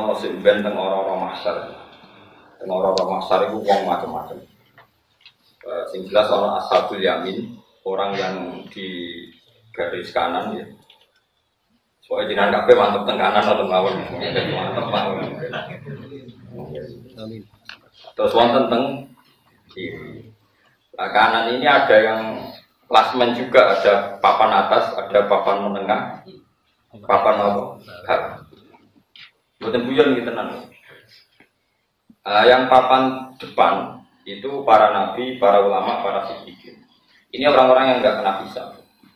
ana sing ben teng ora-ora mahsyar. Teng ora-ora mahsyar iku wong macam-macam. Sing jelas ana ashabul yamin, orang yang di garis kanan ya. Soalnya jenengan kabeh mantep teng kanan atau mawon. Mantep mawon. Amin. Terus wonten teng kiri. Nah, kanan ini ada yang klasmen juga, ada papan atas, ada papan menengah, papan apa? Bukan buyon gitu nanti. Yang papan depan itu para nabi, para ulama, para siddiqin. Ini orang-orang yang nggak kena hisab,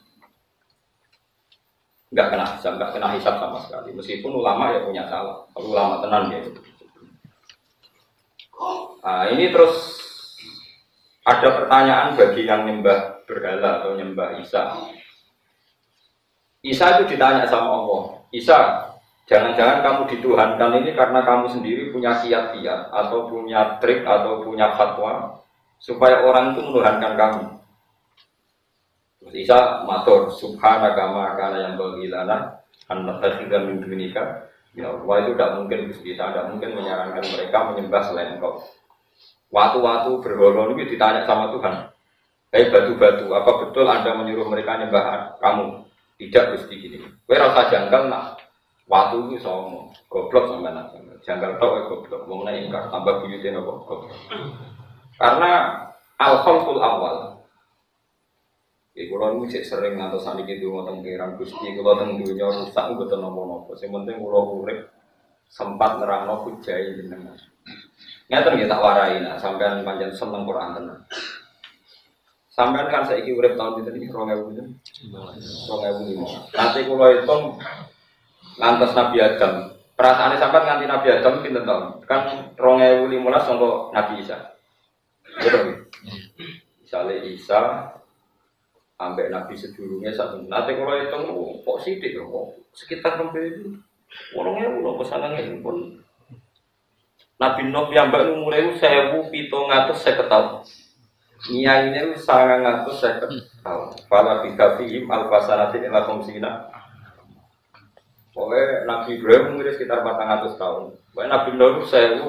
nggak kena hisab sama sekali. Meskipun ulama ya punya salah, kalau ulama tenan ya. Ini terus ada pertanyaan bagi yang nyembah berhala atau nyembah Isa. Isa itu ditanya sama Allah, Isa, jangan-jangan kamu dituhankan ini karena kamu sendiri punya kiat-kiat atau punya trik atau punya fatwa supaya orang itu menuhankan kamu. Terus Isa matur, subhanaka ma kana yang bagilana an nattakhidha min dunika. Ya Allah, itu tidak mungkin Gusti, tidak mungkin menyarankan mereka menyembah selain Engkau. Waktu-waktu berhala ini ditanya sama Tuhan, batu-batu, apa betul Anda menyuruh mereka nyembah kamu? Tidak, Gusti gini. Kowe rasa janggal nak. Waktu itu sama goblok sama nak. Janggal tok goblok. Mau menaik ingkar tambah buyutin apa goblok. Karena al-khalqul awal. Kalau ini sering ngantos saniki donga teng kirang Gusti, kula teng dunya rusak mboten napa-napa. Sing penting kula urip sempat nerangno hujai jenengan. Ngaten nggih tak warai nak sampean pancen seneng Quran tenan. Sampean kan saiki urip tahun pinten iki 2000. 2005. Nanti kula hitung ngantos Nabi Adam. Perasaane sampean nganti Nabi Adam pinten tahun? Kan 2015 sangko Nabi Isa. Betul. Misale Isa ambek Nabi sedurunge sak nanti kula hitung kok sithik kok sekitar 2000. 2000 lho pesanane pun Nabi Nuh piyambak umure 1750 tahun. Nyaine 950 tahun. Fala bikafihim alfasanatin ila khamsina. Pokoke Nabi Ibrahim umure sekitar 400 tahun. Pokoke Nabi Nuh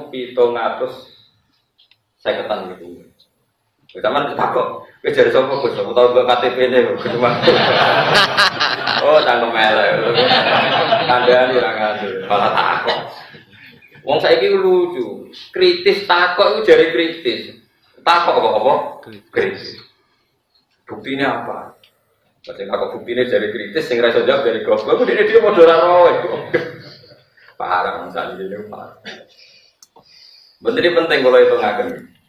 1750 tahun gitu. Zaman takok, kowe jare sapa Gus? Aku tau mbok KTP-ne kok cuma. Oh, cangkem elek. Kandhane ora ngandel, malah takok. Wong saiki lucu, kritis takok iku jare kritis. Takok apa? Kritis. Buktinya apa? Sing takok buktine jare kritis, sing ra iso jawab jare goblok. Kok dene dia padha ora roe. Parah sakjane iki parah. Bener penting kalau itu ngaken.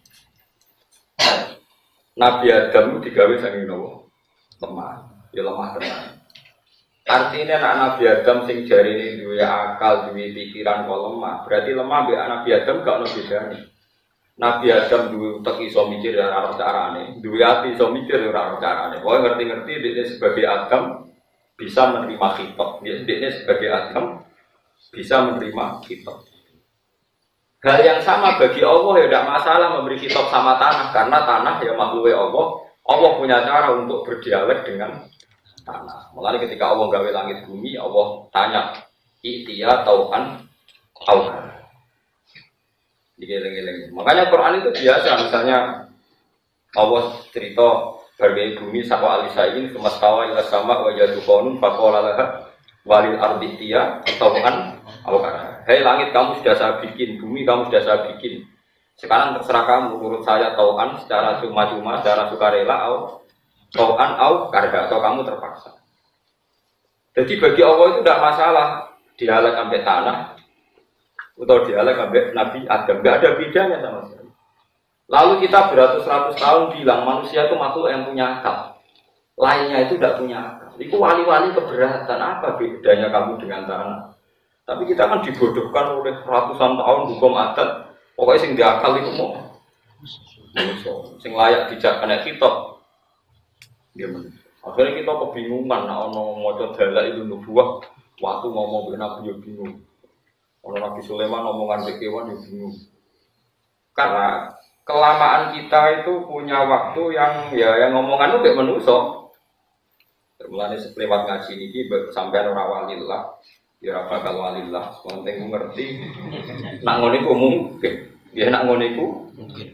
Nabi Adam digawe saking nopo? Lemah. Ya lemah tenan. Artinya anak Nabi Adam sing jarine duwe akal, duwe pikiran kok lemah. Berarti lemah mbek Nabi Adam gak ono bedane. Nabi Adam duwe utek iso mikir ora ono carane, duwe ati iso mikir ora ono carane. Pokoke ngerti-ngerti dia sebagai Adam bisa menerima khitab. Dia sebagai Adam bisa menerima khitab. Hal yang sama bagi Allah ya tidak masalah memberi khitab sama tanah karena tanah ya makhluk Allah. Allah punya cara untuk berdialek dengan tanah. Mulai ketika Allah gawe langit bumi, Allah tanya, "I'tiya tau'an tau'an." Digeleng-geleng. Makanya Quran itu biasa, misalnya Allah cerita berbagai bumi sakwa alisain semastawa ila sama wa yadukhonun faqala laha walil ardi tiya tau'an tau'an. Hei langit kamu sudah saya bikin, bumi kamu sudah saya bikin. Sekarang terserah kamu, menurut saya tau'an secara cuma-cuma, secara sukarela, tau'an au karga, atau kamu terpaksa. Jadi bagi Allah itu tidak masalah dialek sampai tanah atau dialek sampai Nabi Adam, tidak ada bedanya sama sekali. Lalu kita beratus-ratus tahun bilang manusia itu makhluk yang punya akal, lainnya itu tidak punya akal. Itu wali-wali keberatan, apa bedanya kamu dengan tanah? Tapi kita kan dibodohkan oleh ratusan tahun hukum adat. Pokoknya sing diakal itu mau sing layak dijak kena kitab. Akhirnya kita kebingungan nak ono maca dalil itu nubuwah waktu ngomong dengan Nabi yo bingung. Ono Nabi Sulaiman omongan kewan yo bingung. Karena kelamaan kita itu punya waktu yang ngomongan itu kayak manusia. Mulane lewat ngaji niki sampean ora wali lah. Ya ora bakal walillah, penting ngerti. Nak ngono iku mungkin. Ya nak ngono iku mungkin.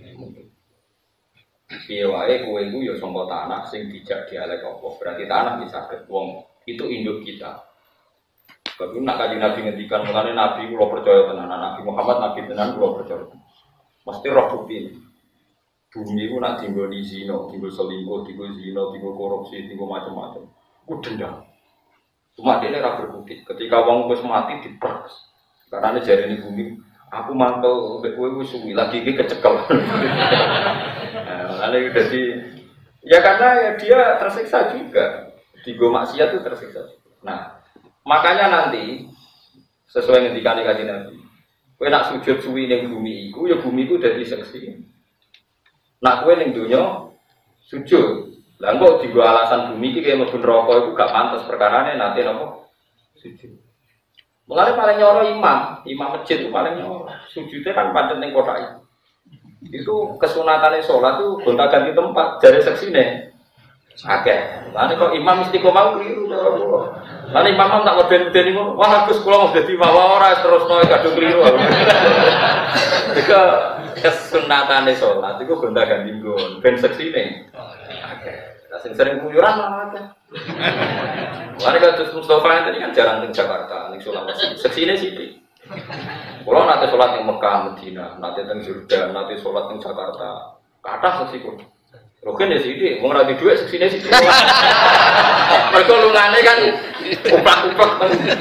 Piye wae kowe iku ya sangka tanah sing dijak dialek apa. Berarti tanah bisa saged wong. Itu induk kita. Tapi nak Kanjeng Nabi ngendikan mulane Nabi kula percaya tenan, Nabi Muhammad Nabi tenan kula percaya. Mesti roh bukti. Bumi itu nak tinggal di zino, tinggal selingkuh, tinggal zino, tinggal korupsi, tinggal macam-macam. Itu dendam. Cuma dia ora berbukti. Ketika wong wis mati diperes. Karena ini jari ini bumi, aku mantel mbek kowe wis suwi lagi iki kecekel. Nah, jadi ya karena ya dia tersiksa juga. Digo maksiat itu tersiksa. Nah, makanya nanti sesuai ngendikane Kanjeng Nabi. Kowe nak sujud suwi ning bumi iku, ya bumi iku dadi seksi. Nak kowe ning donya sujud. Lah kok digo alasan bumi iki kaya mlebu neraka iku gak pantes perkarane nanti napa? Sujud. Mulane paling nyoro imam masjid itu paling nyoro. Sujudnya kan pancen ning kotak iki. Itu kesunatane salat itu gonta-ganti tempat jare seksine. Akeh. Lah kok imam istiqomah keliru cara kula. Lah imam tak weden-wedeni ngono. Wah Gus kula mau dadi mawa ora terusno kadung keliru. Jika kesunatane salat iku gonta-ganti nggon ben seksine. Sing sering kuyuran malah akeh. Mari kados Mustofa tadi kan jarang ning Jakarta, ning Sulawesi. Seksine sithik. Kula nate salat ning Mekah, Madinah, nate teng Jordan, nate salat ning Jakarta. Kathah seksiku. Roken ya sithik, wong ora di dhuwit seksine sithik. Mergo lungane kan uplak-uplak.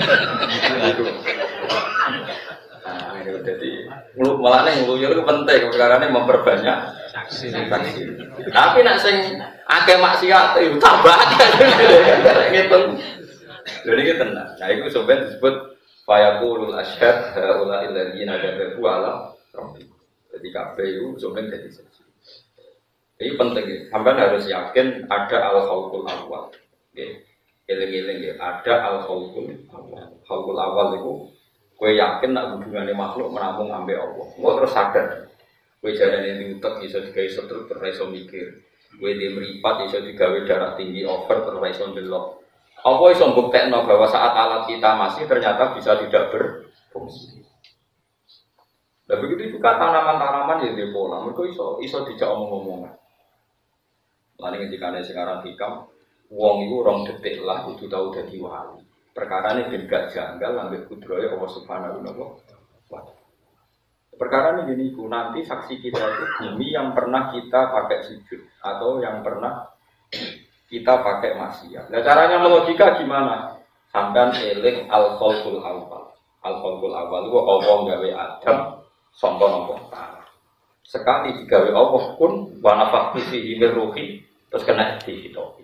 Nah, itu jadi malah ning nguyur itu penting karena memperbanyak saksi. Tapi nak sing akeh maksiat itu tambah akeh. Ngitung. Lha iki tenan. Nah iku sampeyan disebut fayaqulul asyhad haula alladziina kadzabu ala rabbi. Jadi kabeh itu sampeyan dadi saksi. Ini penting ya. Sampeyan harus yakin ada al-khalqul awwal. Nggih. Eling-eling ya, ada al-khalqul awwal. Khalqul awwal itu kowe yakin nak hubungane makhluk menamung ambek Allah. Kok terus sadar. Kowe jarane diutek iso digawe setruk terus iso mikir. Kowe di mripat iso digawe darah tinggi over terus iso ndelok. Apa iso mbuktekno bahwa saat alat kita masih ternyata bisa tidak berfungsi. Nah begitu juga tanaman-tanaman yang di pola, mereka iso dijak omong-omongan. Lalu ketika sekarang hikam, wong itu orang detik lah, kudu tahu dadi wali. Perkara ini ben gak janggal, ambil kudroya Allah Subhanahu wa ta'ala. Perkara ini gini, nanti saksi kita itu bumi yang pernah kita pakai sujud atau yang pernah kita pakai maksiat. Nah caranya melogika gimana? Sampai eling al-khalqul awal. Al-khalqul awal itu Allah gawe Adam sangka napa tanah. Sekali digawe Allah pun wa nafakhtu fihi min ruhi terus kena dihitopi.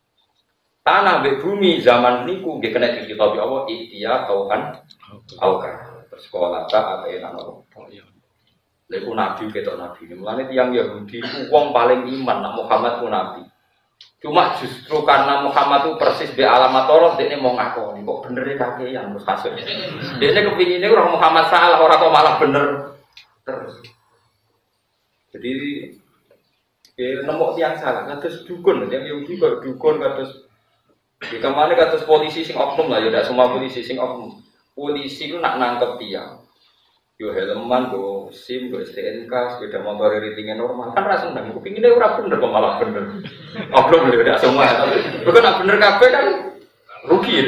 Tanah mbek bumi zaman niku nggih kena dihitopi Allah ihtiya tauhan auka. Sekolah tak ada yang nama. Leku nabi ketok nabi. Mulane tiyang Yahudi ku wong paling iman nak Muhammad ku nabi. Cuma justru karena Muhammad itu persis be alamat Allah, dia mau ngakoni kok bener kaki yang terus hasil. Dia kepingin ini orang Muhammad salah, orang kok malah bener terus. Jadi nemu tiang salah, kados dukun, yang Yahudi kok dukun kados. Di kemana kados polisi sing oknum lah, ya tidak semua polisi sing oknum. Polisi itu nak nangkep tiang. Yo helman, go SIM, go STNK, sepeda motor ratingnya normal. Kan rasa nang kepinginnya ora bener kok malah bener. Oknum lho tidak semua. Bukan nak bener kabeh kan rugi.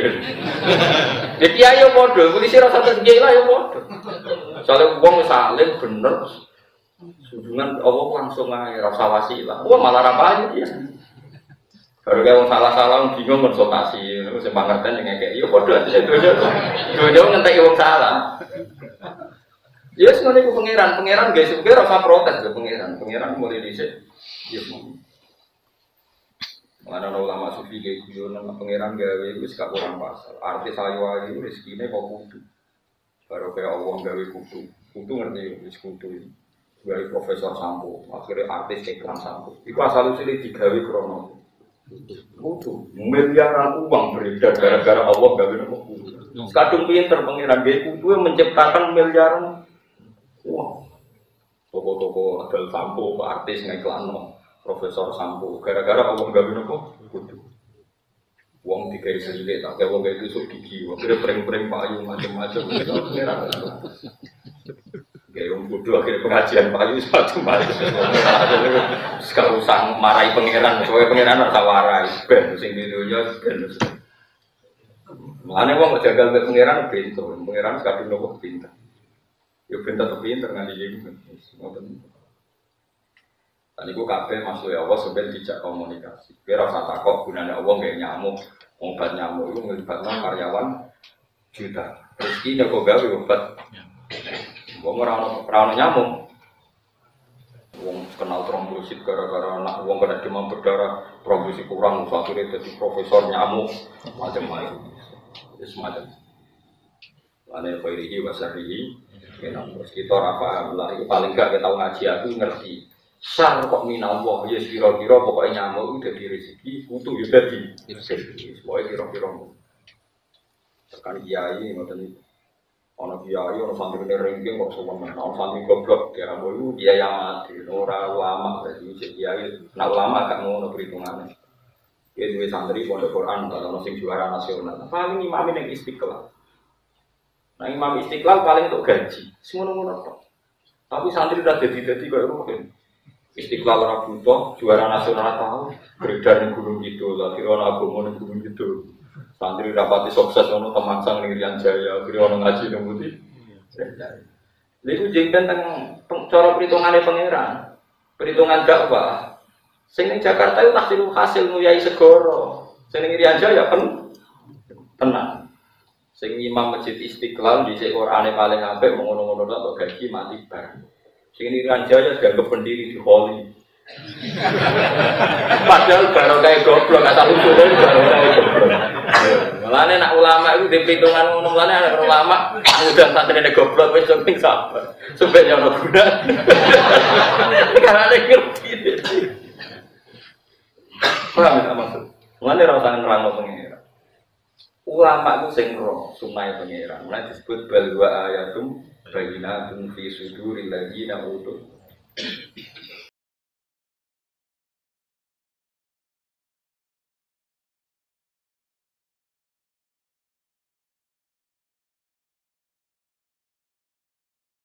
Ya kiai yo padha, polisi rasa terkiai lah yo padha. Soale wong saling bener. Hubungan Allah langsung ae rasa wasilah. Wah malah ra payu ya. Baru kayak salah-salah bingung konsultasi, terus semangatnya yang kayak, yo bodoh aja dojo ngentek wong salah. Ya sebenarnya aku pangeran guys, pangeran rasa protes ke pangeran mulai dicek. Ya semua. Mana ulama sufi kayak gitu, nama pangeran gawe itu sekarang kurang pasal. Artis ayu rezekinya kok kudu. Baru kayak Allah gawe kudu ngerti kudu ini. Gawe profesor sampo, akhirnya artis iklan sampo. Iku asal usulnya digawe krono. Kudu miliaran uang beredar gara-gara Allah gawe nama kudu. Kadung pinter pangeran gawe kudu menciptakan miliaran uang. Toko-toko adal sampo, artis ngiklan profesor sampo gara-gara Allah gawe nama kudu. Wong digawe selidik, tak wong gawe tusuk gigi, wong kira pring-pring payu macam-macam. Gawe wong bodoh akhirnya pengajian payu macam-macam. Sekarang usah marahi pangeran, soalnya pangeran ora warai, ben sing di dunya ben. Mulane wong jagal mek pangeran pinter, pangeran kadung nopo pinter. Yo pinter nganti iki. Ngoten. Tadi ku kabeh masuk ya Allah sampai dijak komunikasi. Kira rasa takut gunanya Allah kayak nyamuk, obat nyamuk itu melibatkan karyawan juta. Rezeki nek kok gawe obat. Wong ora nyamuk. Wong kenal trombosit gara-gara anak wong kena demam berdarah, trombosit kurang akhirnya jadi profesor nyamuk macam-macam. Semacam. Ane khairihi wa syarrihi. Terus kita ora paham lah, paling gak kita ngaji aku ngerti. Sar kok minallah, ya kira-kira pokoknya nyamuk itu jadi rezeki, utuh ya jadi rezeki. Pokoknya kira-kira tekan kiai, ngoten ana kiai, ana santri ringking kok sewenang, ana santri goblok, dia mau kiai mati, ora ulama, berarti kiai, nak ulama gak ngono perhitungannya. Kiai duwe santri pondok Quran, ana sing juara nasional, paling imam ning Istiqlal. Nah imam Istiqlal paling untuk gaji, semono-mono tok. Tapi santri udah jadi kok rugen. Istiqlal ora butuh, juara nasional tahu, beredar di Gunung Kidul, akhirnya orang agama di Gunung Kidul. Santri rapati sukses, ono teman sang ning Rian Jaya, akhirnya ono ngaji nang Muti. Lha iku jengken teng cara perhitungane pangeran. Perhitungan dakwah. Sing ning Jakarta itu tahsilul hasil nguyai segoro. Sing ning Rian Jaya tenang. Sing imam masjid Istiqlal dhisik Qur'ane paling apik ngono-ngono tok gaji mati bar. Sing Rian Jaya dianggap pendiri di Holi. Padahal baru kayak goblok, asal usulnya baru kayak goblok. Mulane nak ulama itu di perhitungan ngono, mulane anak ulama udah santrine goblok wis penting sabar. Sampai ya ono guna. Karena ada ngerti. Paham tak maksud? Mulane ora usah nerangno pengira. Ulama itu sing roh sunai pengira. Mulane disebut bal wa ayatum bayinatun fi suduril ladzina utul